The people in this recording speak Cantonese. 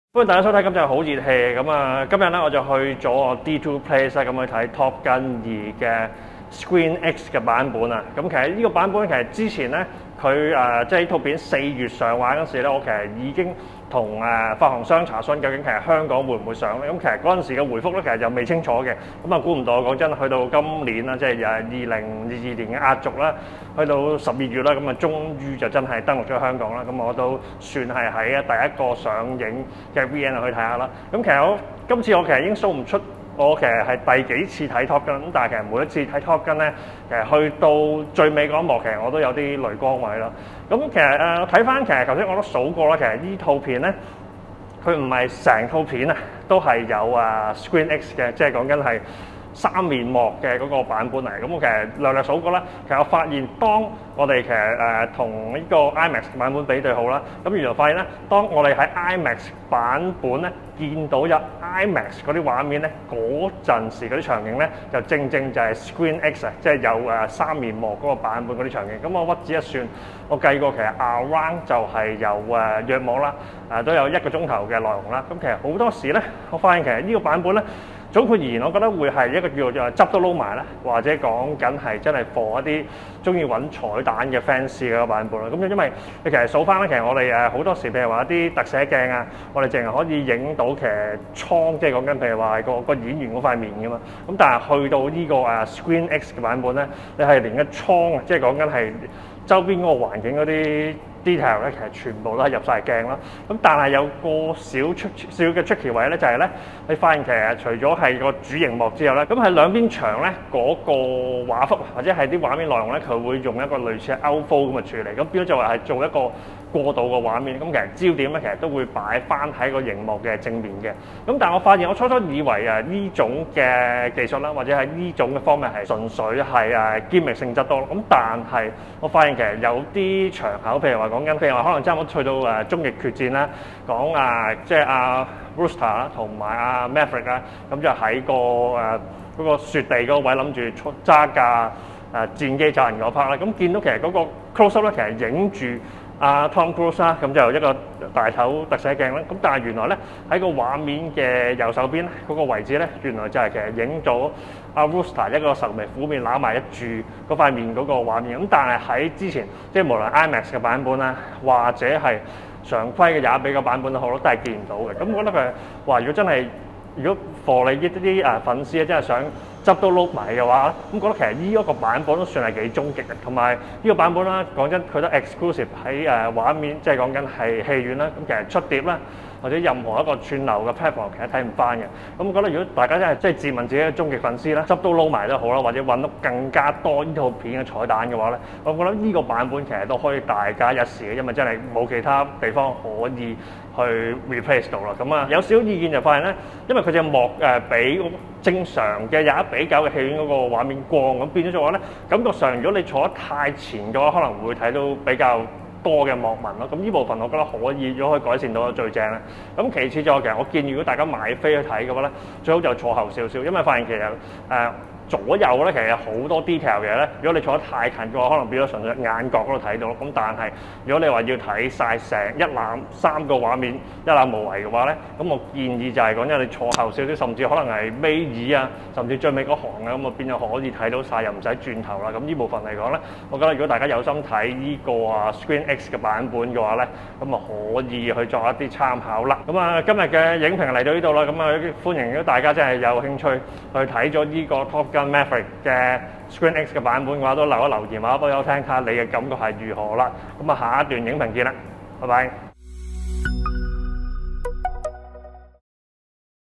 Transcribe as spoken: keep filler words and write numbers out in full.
歡迎大家收睇，今集好熱氣咁啊！今日咧我就去咗我 D two Place 咁去睇 Top Gun 二嘅 Screen X 嘅版本啊！咁其實呢個版本其實之前咧佢誒即係呢套片四月上畫嗰時咧，我其實已經同誒發行商查詢究竟其實香港會唔會上咧？咁其實嗰陣時嘅回覆咧，其實又未清楚嘅。咁啊，估唔到講真，去到今年啦，即係誒二零二二年嘅壓軸啦，去到十二月啦，咁啊終於就真係登陸咗香港啦。咁我都算係喺第一個上映嘅 V N 去睇下啦。咁其實我今次我其實已經數唔出。我其實係第幾次睇 Top Gun 咁，但係其實每一次睇 Top Gun 咧，其實去到最尾嗰一幕，其實我都有啲淚光位啦。咁其實誒睇翻，其實頭先我都數過啦，其實呢套片咧，佢唔係成套片啊，都係有啊 Screen X 嘅，即係講緊係三面幕嘅嗰個版本嚟。咁我其實略略數過啦，其實我發現當我哋其實誒同呢個 IMAX 版本比對好啦，咁原來發現咧，當我哋喺 IMAX 版本咧見到有 IMAX 嗰啲畫面咧，嗰陣時嗰啲場景咧，就正正就係 Screen X 啊，即係有誒三面幕嗰個版本嗰啲場景。咁我屈指一算，我計過其實 around 就係有誒約莫啦，誒都有一個鐘頭嘅內容啦。咁其實好多時咧，我發現其實呢個版本咧，總括而言，我覺得會係一個叫做執都撈埋啦，或者講緊係真係for一啲中意揾彩蛋嘅 fans 嘅個版本啦。咁因為你其實數翻咧，其實我哋誒好多時譬如話一啲特寫鏡啊，我哋淨係可以影到其實倉，即係講緊譬如話個個演員嗰塊面噶嘛。咁但係去到呢個誒 Screen X 嘅版本咧，你係連個倉啊，即係講緊係周邊嗰個環境嗰啲 detail 咧，其實全部都係入晒鏡啦。咁但係有個小出小嘅出奇位咧，就係咧，你發現其實除咗係個主熒幕之後咧，咁喺兩邊牆咧嗰個畫幅或者係啲畫面內容咧，佢會用一個類似 outflow 咁嘅處理，咁變咗就係做一個過渡嘅畫面。咁其實焦點咧，其實都會擺翻喺個熒幕嘅正面嘅。咁但係我發現我初初以為啊呢種嘅技術啦，或者係呢種嘅方面係純粹係誒 gimmick 性質多。咁但係我發現其實有啲場口，譬如話講緊，譬如話可能差唔多去到誒終極決戰啦，講啊即係阿 Rooster 啦同埋阿 Maverick 啦，咁就喺個誒嗰個雪地嗰個位諗住揸架誒戰機炸人嗰 part 啦。咁見到其實嗰個 close up 咧，其實影住阿 Tom Cruise 啦，咁就一個大頭特寫鏡啦。咁但係原來咧喺個畫面嘅右手邊咧嗰個位置咧，原來就係其實影咗阿 Rooster 一個愁眉苦面揦埋一住嗰塊面嗰個畫面。咁但係喺之前即係無論 IMAX 嘅版本啦，或者係常規嘅廿比嘅版本都好咯，都係見唔到嘅。咁我覺得佢話如果真係如果 for 你一啲誒粉絲咧，真係想執都撈埋嘅話，咁覺得其實呢一個版本都算係幾終極嘅。同埋呢個版本啦，講真佢都 exclusive 喺誒畫面，即係講緊係戲院啦。咁其實出碟啦，或者任何一個串流嘅 platform 其實睇唔翻嘅。咁我覺得如果大家真係即係自問自己嘅終極粉絲啦，執都撈埋都好啦，或者揾到更加多呢套片嘅彩蛋嘅話咧，我覺得呢個版本其實都可以大家一試嘅，因為真係冇其他地方可以去 replace 到啦。咁啊有少少意見就發現咧，因為佢隻幕誒比正常嘅廿一比九嘅戲院嗰個畫面光，咁變咗嘅話咧，感覺上如果你坐得太前嘅話，可能會睇到比較多嘅幕紋咯。咁呢部分我覺得可以，如果可以改善到最正咧。咁其次就其實我建議如果大家買飛去睇嘅話咧，最好就坐後少少，因為發現其實誒、呃左右咧，其實有好多 detail 嘅咧。如果你坐得太近嘅話，可能變咗純粹眼角嗰度睇到。咁但係如果你話要睇晒成一覽三個畫面一覽無遺嘅話咧，咁我建議就係講緊你坐後少少，甚至可能係尾椅啊，甚至最尾嗰行啊，咁啊變咗可以睇到晒，又唔使轉頭啦。咁呢部分嚟講咧，我覺得如果大家有心睇呢個啊 Screen X 嘅版本嘅話咧，咁啊可以去作一啲參考啦。咁啊今日嘅影評嚟到呢度啦，咁啊歡迎如果大家真係有興趣去睇咗呢個 Top Maverick 嘅 Screen X 嘅版本嘅話，都留一留言話俾我聽下你嘅感覺係如何啦。咁啊，下一段影評見啦，拜拜。